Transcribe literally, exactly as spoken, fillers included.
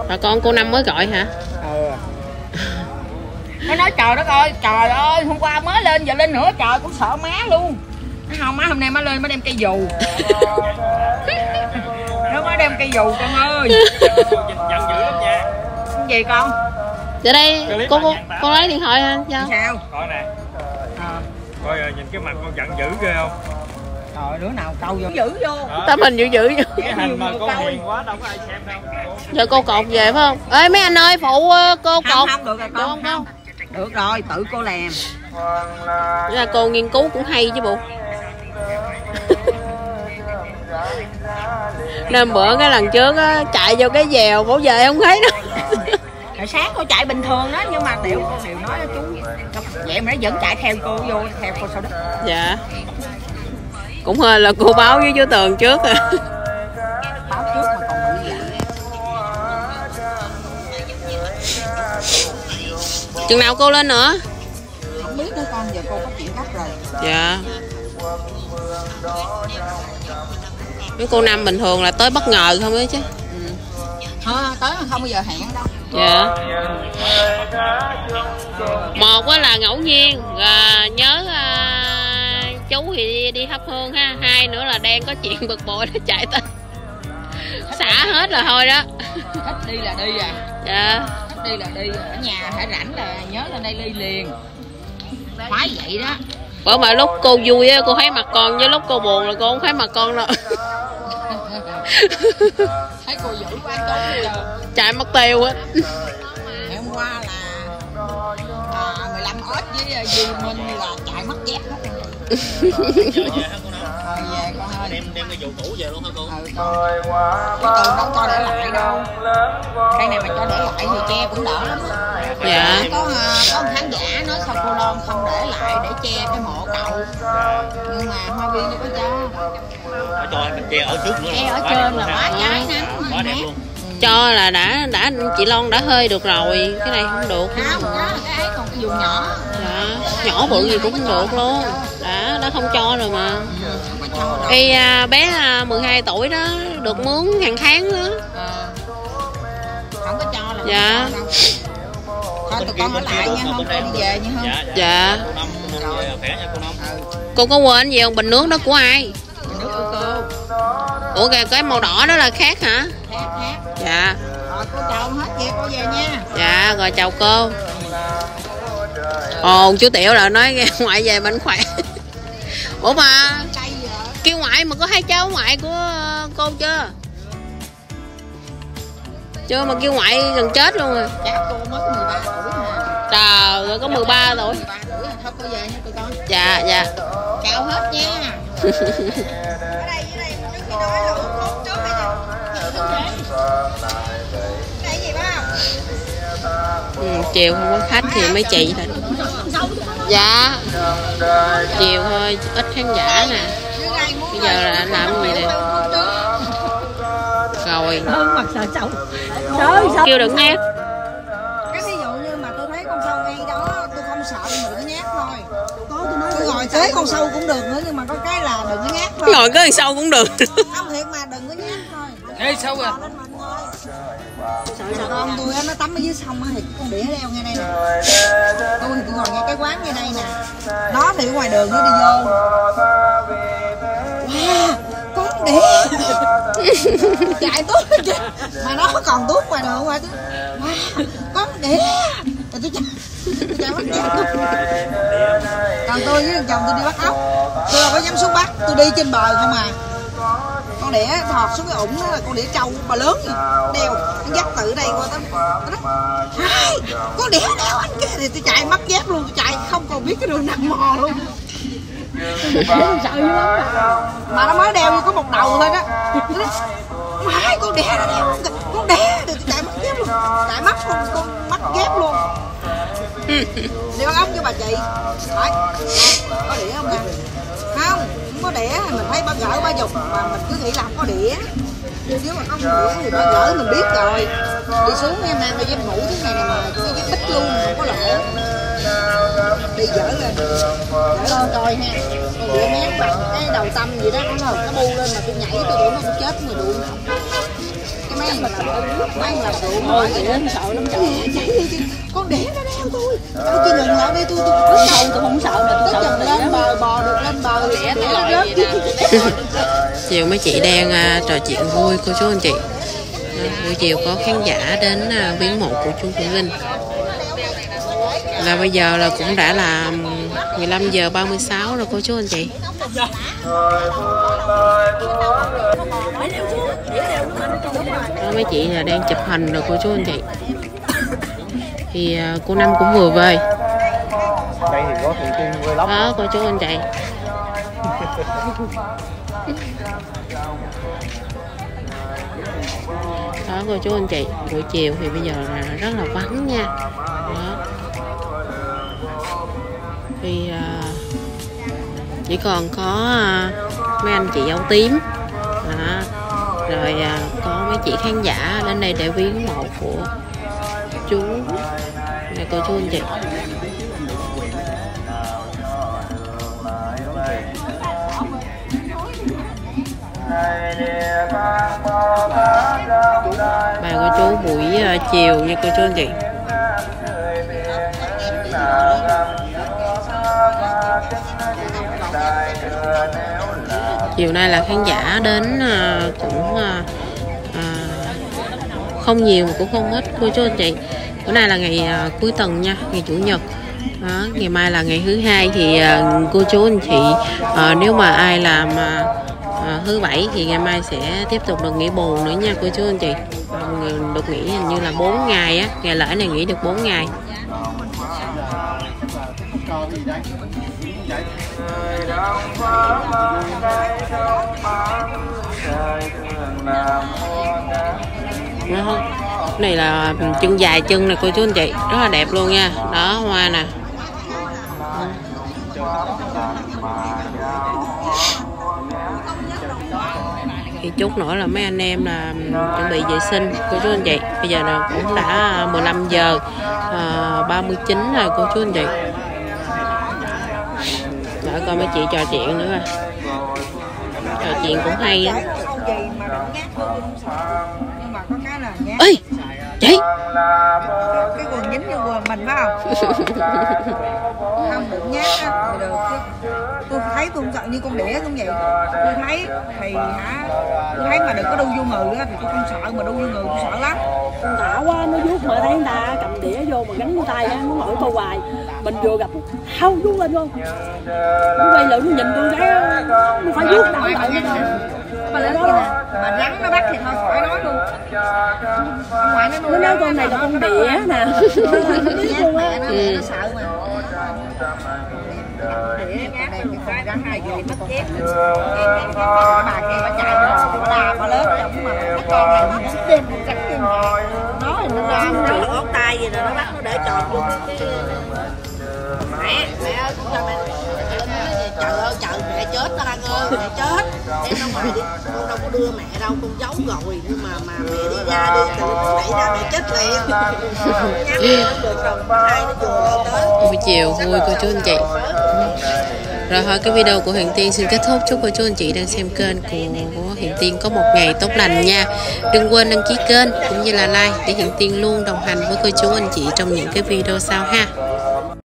Rồi con cô Năm mới gọi hả? Ừ. Nó nói trời đất ơi, trời ơi, hôm qua mới lên giờ lên nữa, trời cũng sợ má luôn. Nó không, má hôm nay má lên má đem cây dù. Nó mới đem cây dù con ơi. Giận dữ lắm nha. Cái gì con? Giờ đây cô cô, cô lấy điện thoại hả? Sao? Sao? Coi nè. À. Coi nhìn cái mặt con giận dữ ghê không? Trời, đứa nào câu vô dữ vô. Tấm hình dữ dữ vô. Cái hình mà con hiền quá đâu có ai xem đâu. Giờ cô cột về phải không? Ê mấy anh ơi phụ cô cột. Không, không được rồi con. Được không, không? Được rồi, tự cô làm. Vậy là cô nghiên cứu cũng hay chứ bộ. Nên bữa cái lần trước á, chạy vô cái dèo bổ về không thấy đâu. Hồi sáng cô chạy bình thường đó, nhưng mà đều con đều nói chú vậy mà nó vẫn chạy theo cô vô, theo cô sau đó. Dạ. Cũng hơi là cô báo với chú Tường trước à. Báo trước mà còn bị vậy. Chừng nào cô lên nữa? Không biết nữa con, giờ cô có chuyện gấp rồi. Dạ. Mấy cô Năm bình thường là tới bất ngờ không ấy chứ. Ừ. Thôi, tới mà không bao giờ hẹn đâu. Dạ. Một á là ngẫu nhiên, à, nhớ à, chú thì đi, đi thắp hương ha. Hai nữa là đang có chuyện bực bội nó chạy tới xả hết là thôi đó. Thích đi là đi à. Dạ. Thích đi là đi, ở nhà hãy rảnh là nhớ lên đây đi liền. Khoái vậy đó. Bởi mà lúc cô vui á cô thấy mặt con, với lúc cô buồn là cô không thấy mặt con đâu. Thấy cô dữ quá chú giờ. Chạy mất tiêu hết. Ngày hôm qua là à, mười lăm ớt với Duy Minh là chạy mất dép hết. Rồi về con ơi. Đem đem cái dù cũ về luôn hả cô? Ừ con. Cái Tường đâu cho để lại đâu. Cây này mà cho để lại thì che cũng đỡ lắm á. Dạ. Có có một khán giả nói sao cô Loan không để lại để che cái mộ cậu. Nhưng mà hoa viên chưa có cho. Ở cho mình che ở trước nữa. Che ở trên là quá trái nắng quá đẹp luôn. Cho là đã đã chị Loan đã hơi được rồi, cái này không được. Không, đó là cái ấy còn cái vùng nhỏ. Dạ. Nhỏ bự gì cũng không được luôn. Đã đã không cho rồi mà. Ừ, Ê, à, bé à, mười hai tuổi đó được mướn hàng tháng đó. à, không có cho là dạ. không cho đâu. Thôi tụi con ở lại nha, không cô đi về nha không? Dạ. Dạ. Cô Năm khỏe nha cô Năm. Cô có quên gì không? Bình nước đó của ai? Bình nước của cô. Ủa kìa, cái màu đỏ đó là khác hả? Khác khác. Dạ. Rồi cô chào hết vậy cô về nha. Dạ rồi chào cô. Ồ chú Tiểu là nói nghe ngoại về mình khỏe. Ủa mà kêu ngoại mà có hai cháu ngoại của cô chưa? Chưa mà kêu ngoại gần chết luôn rồi. Cháu cô mới có mười ba tuổi mà. Trời ơi có mười ba tuổi. mười ba tuổi rồi, thôi cô về nha tụi con. Dạ dạ. Chào hết nha. Ở đây dưới đây trước khi nói là uống thuốc trước đây nè. Cái gì bác không? Ừ, chiều không có khách thì mấy chị thôi. Dạ. Chiều thôi ít khán giả nè. Bây giờ là làm gì đây? Rồi. Mặt sợ sâu. Trời sao? Kêu đừng nhát. Cái ví dụ như mà tôi thấy con sâu ngay đó, tôi không sợ nhưng mà đừng có nhát thôi. Có tôi nói tôi ngồi tới con sâu cũng được nữa nhưng mà có cái là đừng có nhát thôi. Ngồi cái sâu cũng được. Không thiệt mà đừng có nhát thôi. Ê sao kìa? Sợ sợ con tôi nó tắm ở dưới sông thì con đĩa đeo ngay đây nè. Tôi thì tôi ngồi ngay cái quán ngay đây nè. Nó thì ở ngoài đường nó đi vô. Wow, con đĩa. Chạy tuốt chứ. Mà nó còn tuốt ngoài đường ngoài. Wow, con đĩa. Rồi tôi chạy. Tôi chạy bắt ốc. Còn tôi với chồng tôi đi bắt ốc. Tôi đâu có dám xuống bắt, tôi đi trên bờ không à. Con đĩa thọt xuống cái ủng đó là con đĩa trâu bà lớn gì đeo nó dắt từ đây qua tới hai con đĩa đeo anh kia thì tôi chạy mất dép luôn, tôi chạy không còn biết cái đường nào mò luôn. Sợ dữ lắm mà nó mới đeo như có một đầu thôi đó. Hai con đĩa nó đeo con đĩa thì tôi chạy mất dép luôn, chạy mất con con mất dép luôn. Đi bắt ốc cho bà chị. Đấy. Có đĩa không nè? Không, không có đĩa thì mình thấy bà gỡ bà dục mà mình cứ nghĩ là không có đĩa. Nếu mà có đĩa thì bà gỡ mình biết rồi. Đi xuống em mang đôi dép ngủ thế này nè mà cái dép bích luôn không có lỗ. Đi dỡ lên. Dỡ lên coi ha. Con đĩa mém bằng cái đầu tâm gì đó nó nó bu lên mà tôi nhảy tôi đuổi nó chết người đuổi. Cái mấy mấy làm rượu thôi thì đến sợ lắm trời. Con đẻ nó đeo tôi, tôi chỉ ngừng lại đây tôi tôi rất sâu, tôi không sợ mà tôi sợ lên bờ bò được lên bờ đẻ nó rớt. Chiều mấy chị đang uh, trò chuyện vui cô chú anh chị. À, buổi chiều có khán giả đến uh, viếng mộ của chú Phượng Linh. Là bây giờ là cũng đã là mười lăm giờ ba mươi sáu rồi cô chú anh chị. Đó, mấy chị là đang chụp hình rồi cô chú anh chị. Thì uh, cô Năm cũng vừa về. Đây thì có Thượng Tiên quay lóc. Đó cô chú anh chị. Đó cô chú anh chị, buổi chiều thì bây giờ là rất là vắng nha. Đó. Thì uh, chỉ còn có uh, mấy anh chị áo tím. Đó. Rồi uh, có mấy chị khán giả đến đây để viếng mộ của chú. Này cô chú anh chị. Bài của chú buổi uh, chiều nha cô chú anh chị. Chiều nay là khán giả đến uh, cũng uh, uh, không nhiều mà cũng không ít cô chú anh chị. Bữa nay là ngày uh, cuối tuần nha, ngày chủ nhật. Đó, ngày mai là ngày thứ hai thì uh, cô chú anh chị uh, nếu mà ai làm uh, À, thứ bảy thì ngày mai sẽ tiếp tục được nghỉ bù nữa nha cô chú anh chị. À, được nghỉ hình như là bốn ngày á, ngày lễ này nghỉ được bốn ngày. Đó, này là chân dài chân này cô chú anh chị, rất là đẹp luôn nha. Đó hoa nè. Thì chút nữa là mấy anh em là chuẩn bị vệ sinh cô chú anh chị. Bây giờ là cũng đã mười lăm giờ ba mươi chín rồi cô chú anh chị. Đợi coi mấy chị trò chuyện nữa coi. Trò chuyện cũng hay á. Ê chị, cái quần dính vô quần mình phải không? Không được nhát á thì được chứ. Tôi thấy tôi không sợ như con đĩa cũng vậy. Tôi thấy thì hả, tôi thấy mà đừng có đu vô người á thì tôi không sợ, mà đu vô người tôi sợ lắm. Con thả quá nó vuốt mà thấy người ta cầm đĩa vô mà gắn vô tay á, nó nổi câu hoài. Mình vừa gặp không vuốt lên luôn. Nó quay lại nó nhìn tôi cái nó phải vuốt đâu lại nó đâu. Mà lên kia nè, mà rắn nó bắt thì thôi khỏi nói luôn. Ông ngoại nó nuôi nó nói con này là con đĩa nè. Nó biết luôn á. Nó sợ mà. Đĩa nhát thì cái rắn hai gì mất chép. Bà kia bà chạy rồi, bà la bà lớn giống mà cái con này nó tim cắn tim. Nó thì nó ra nó là ốp tay gì rồi nó bắt nó để tròn luôn cái mẹ mẹ ơi con cho mẹ. Trời ơi trời mẹ chết đó anh ơi, mẹ chết em đâu ngoài đi, con đâu có đưa mẹ đâu, con giấu rồi nhưng mà mà mẹ đi ra đi từ con đẩy ra mẹ chết liền. Nhắm không được rồi hai nó chùa tới buổi chiều vui cô chú anh chị. Rồi thôi cái video của Huyền Tiên xin kết thúc. Chúc cô chú anh chị đang xem kênh của, của Huyền Tiên có một ngày tốt lành nha. Đừng quên đăng ký kênh cũng như là like để Huyền Tiên luôn đồng hành với cô chú anh chị trong những cái video sau ha.